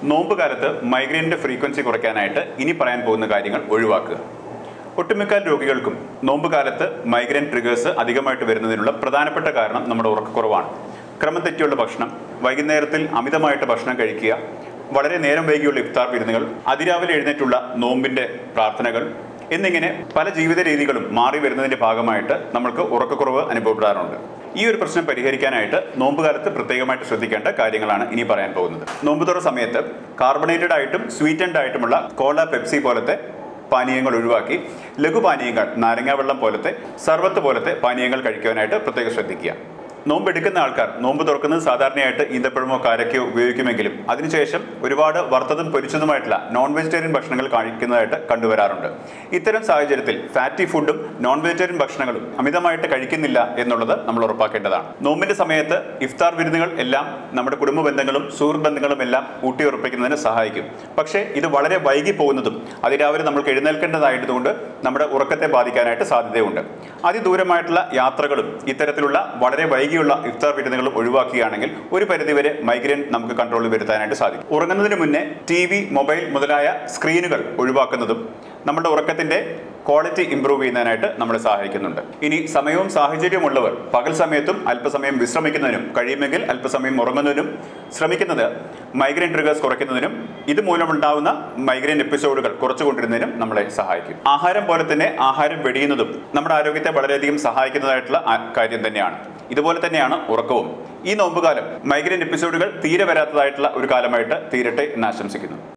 നോമ്പ് കാലത്ത് മൈഗ്രെയിനിന്റെ ഫ്രീക്വൻസി കുറയ്ക്കാനായിട്ട് ഇനി പറയാൻ പോകുന്ന കാര്യങ്ങൾ ഒഴിവാക്കുക. ഒട്ടുമിക്ക രോഗികൾക്കും നോമ്പ് കാലത്ത് മൈഗ്രെയിൻ ട്രിഗേഴ്സ് അധികമായിട്ട് വരുന്നതിനുള്ള പ്രധാനപ്പെട്ട കാരണം നമ്മുടെ ഉറക്കക്കുറവാണ്. ക്രമം തെറ്റിയുള്ള ഭക്ഷണം, വൈകുന്നേരത്തിൽ അമിതമായിട്ട് ഭക്ഷണം കഴിക്കുക, വളരെ നേരം വൈകിയുള്ള ഇഫ്താർ വിരുന്നുകൾ, അതിരാവിലെ എഴുന്നേറ്റുള്ള നോമ്പിന്റെ പ്രാർത്ഥനകൾ എന്നിങ്ങനെ പല ജീവിത രീതികളും മാറി വരുന്നതിന്റെ ഭാഗമായിട്ട് നമ്മൾക്ക് ഉറക്കക്കുറവ് അനുഭവപ്പെടാറുണ്ട്. ഈ ഒരു പ്രശ്നം പരിഹരിക്കാനായിട്ട് നോമ്പ് കാലത്ത് പ്രത്യേകമായിട്ട് ശ്രദ്ധിക്കേണ്ട കാര്യങ്ങളാണ് ഇനി പറയാൻ പോകുന്നത്. നോമ്പ് തുറ സമയത്ത് കാർബണേറ്റഡ് ആയിട്ടും സ്വീറ്റൻഡ് ആയിട്ടുമുള്ള കോള, പെപ്സി പോലത്തെ പാനീയങ്ങൾ ഒഴിവാക്കി ലഘുപാനീയങ്ങൾ, നാരങ്ങാവെള്ളം പോലത്തെ, സർബത്ത് പോലത്തെ പാനീയങ്ങൾ കഴിക്കുവാനായിട്ട് പ്രത്യേകം ശ്രദ്ധിക്കുക. നോമ്പ് എടുക്കുന്ന ആൾക്കാർ നോമ്പ് തുറക്കുന്നത് സാധാരണയായിട്ട് ഈന്തപ്പഴമോ കാരക്കയോ ഉപയോഗിക്കുമെങ്കിലും അതിനുശേഷം ഒരുപാട് വറുത്തതും പൊരിച്ചതുമായിട്ടുള്ള നോൺ വെജിറ്റേറിയൻ ഭക്ഷണങ്ങൾ കഴിക്കുന്നതായിട്ട് കണ്ടുവരാറുണ്ട്. ഇത്തരം സാഹചര്യത്തിൽ ഫാറ്റി ഫുഡും നോൺ വെജിറ്റേറിയൻ ഭക്ഷണങ്ങളും അമിതമായിട്ട് കഴിക്കുന്നില്ല എന്നുള്ളത് നമ്മൾ ഉറപ്പാക്കേണ്ടതാണ്. നോമ്പിന്റെ സമയത്ത് ഇഫ്താർ വിരുന്നുകൾ എല്ലാം നമ്മുടെ കുടുംബ ബന്ധങ്ങളും സുഹൃത്ത് ബന്ധങ്ങളും എല്ലാം ഊട്ടിയുറപ്പിക്കുന്നതിന് സഹായിക്കും. പക്ഷേ ഇത് വളരെ വൈകി പോകുന്നതും അതിരാവിലെ നമ്മൾക്ക് എഴുന്നേൽക്കേണ്ടതായതുകൊണ്ട് നമ്മുടെ ഉറക്കത്തെ ബാധിക്കാനായിട്ട് സാധ്യതയുണ്ട്. അതിദൂരമായിട്ടുള്ള യാത്രകളും ഇത്തരത്തിലുള്ള വളരെ വൈകിയുള്ള ഇഫ്താർ വിരുന്നുകളും ഒഴിവാക്കുകയാണെങ്കിൽ ഒരു പരിധിവരെ മൈഗ്രെയിൻ നമുക്ക് കൺട്രോളിൽ വരുത്താനായിട്ട് സാധിക്കും. ഉറങ്ങുന്നതിന് മുന്നേ TV, മൊബൈൽ മുതലായ സ്ക്രീനുകൾ ഒഴിവാക്കുന്നതും നമ്മുടെ ഉറക്കത്തിന്റെ ക്വാളിറ്റി ഇംപ്രൂവ് ചെയ്യുന്നതിനായിട്ട് നമ്മളെ സഹായിക്കുന്നുണ്ട്. ഇനി സമയവും സാഹചര്യവും ഉള്ളവർ പകൽ സമയത്തും അല്പസമയം വിശ്രമിക്കുന്നതിനും കഴിയുമെങ്കിൽ അല്പസമയം ഉറങ്ങുന്നതിനും ശ്രമിക്കുന്നത് മൈഗ്രെയിൻ ട്രിഗേഴ്സ് കുറയ്ക്കുന്നതിനും ഇതുമൂലമുണ്ടാകുന്ന മൈഗ്രെയിൻ എപ്പിസോഡുകൾ കുറച്ചുകൊണ്ടിരുന്നതിനും നമ്മളെ സഹായിക്കും. ആഹാരം പോലെ തന്നെ ആഹാരം വെടിയുന്നതും നമ്മുടെ ആരോഗ്യത്തെ വളരെയധികം സഹായിക്കുന്നതായിട്ടുള്ള കാര്യം തന്നെയാണ്. ഇതുപോലെ തന്നെയാണ് ഉറക്കവും. ഈ നോമ്പുകാലം മൈഗ്രെയിൻ എപ്പിസോഡുകൾ തീരെ വരാത്തതായിട്ടുള്ള ഒരു കാലമായിട്ട് തീരട്ടെ എന്ന് ആശംസിക്കുന്നു.